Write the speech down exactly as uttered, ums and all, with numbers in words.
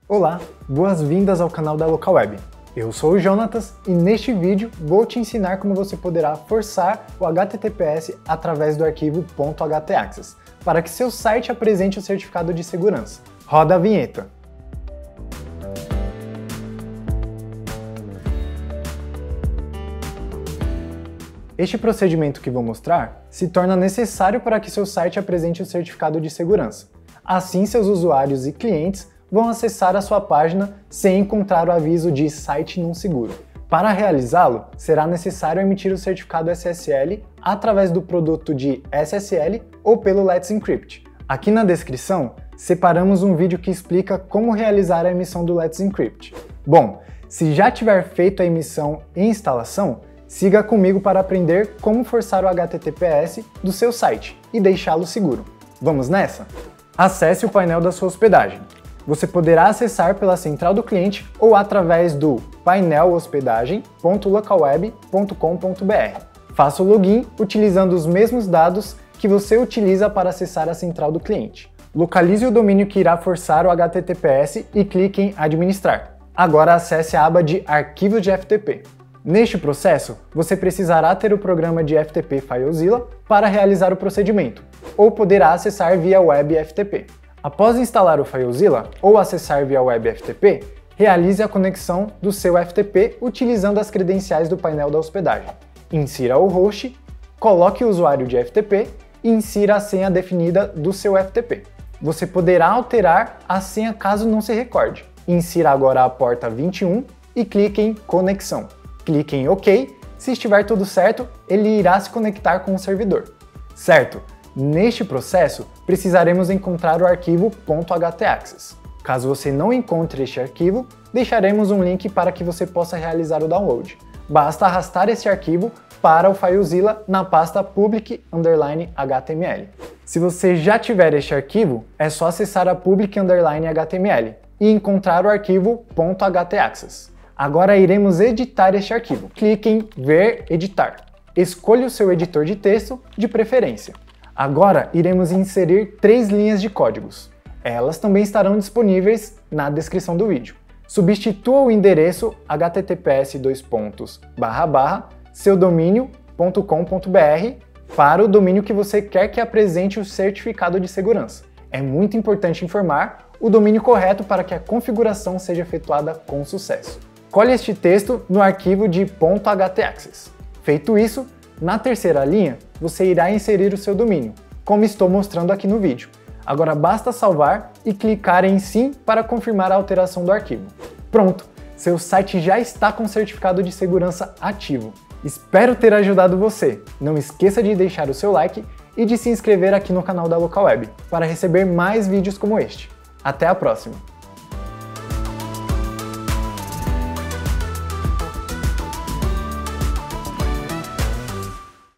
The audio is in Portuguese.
Olá, boas-vindas ao canal da Localweb. Eu sou o Jonatas e neste vídeo vou te ensinar como você poderá forçar o H T T P S através do arquivo .htaccess para que seu site apresente o certificado de segurança. Roda a vinheta! Este procedimento que vou mostrar se torna necessário para que seu site apresente o certificado de segurança. Assim, seus usuários e clientes vão acessar a sua página sem encontrar o aviso de site não seguro. Para realizá-lo, será necessário emitir o certificado S S L através do produto de S S L ou pelo Let's Encrypt. Aqui na descrição, separamos um vídeo que explica como realizar a emissão do Let's Encrypt. Bom, se já tiver feito a emissão e instalação, siga comigo para aprender como forçar o H T T P S do seu site e deixá-lo seguro. Vamos nessa? Acesse o painel da sua hospedagem. Você poderá acessar pela central do cliente ou através do painel hospedagem ponto localweb ponto com ponto br. Faça o login utilizando os mesmos dados que você utiliza para acessar a central do cliente. Localize o domínio que irá forçar o H T T P S e clique em Administrar. Agora acesse a aba de Arquivos de F T P. Neste processo, você precisará ter o programa de F T P FileZilla para realizar o procedimento, ou poderá acessar via web F T P. Após instalar o FileZilla ou acessar via web F T P, realize a conexão do seu F T P utilizando as credenciais do painel da hospedagem. Insira o host, coloque o usuário de F T P e insira a senha definida do seu F T P. Você poderá alterar a senha caso não se recorde. Insira agora a porta vinte e um e clique em Conexão. Clique em OK. Se estiver tudo certo, ele irá se conectar com o servidor. Certo? Neste processo, precisaremos encontrar o arquivo .htaccess. Caso você não encontre este arquivo, deixaremos um link para que você possa realizar o download. Basta arrastar este arquivo para o FileZilla na pasta public underline H T M L. Se você já tiver este arquivo, é só acessar a public underline H T M L e encontrar o arquivo .htaccess. Agora iremos editar este arquivo. Clique em Ver Editar. Escolha o seu editor de texto de preferência. Agora iremos inserir três linhas de códigos. Elas também estarão disponíveis na descrição do vídeo. Substitua o endereço https dois pontos barra barra seu domínio ponto com ponto br para o domínio que você quer que apresente o certificado de segurança. É muito importante informar o domínio correto para que a configuração seja efetuada com sucesso. Colhe este texto no arquivo de .htaccess. Feito isso, na terceira linha, você irá inserir o seu domínio, como estou mostrando aqui no vídeo. Agora basta salvar e clicar em Sim para confirmar a alteração do arquivo. Pronto! Seu site já está com certificado de segurança ativo. Espero ter ajudado você. Não esqueça de deixar o seu like e de se inscrever aqui no canal da Localweb para receber mais vídeos como este. Até a próxima!